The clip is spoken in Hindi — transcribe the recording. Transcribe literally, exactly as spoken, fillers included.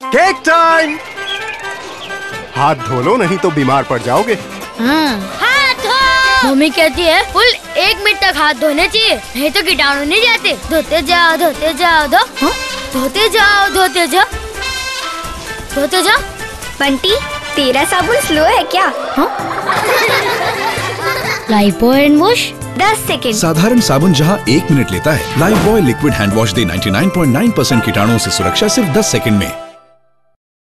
Cake time. हाथ धो लो नहीं तो बीमार पड़ जाओगे। हाथ धो। मम्मी कहती है फुल एक मिनट तक हाथ धोने चाहिए, नहीं तो कीटाणु नहीं जाते। धोते जाओ धोते जाओ धो हाँ? धोते जाओ धोते जाओ धोते जाओ। बंटी तेरा साबुन स्लो है क्या? हाँ? लाइफबॉय हैंड वॉश दस सेकेंड। साधारण साबुन जहां एक मिनट लेता है, लाइफबॉय लिक्विड हैंड वॉश दे निन्यानवे पॉइंट नौ परसेंट कीटाणुओं से सुरक्षा सिर्फ दस सेकंड में।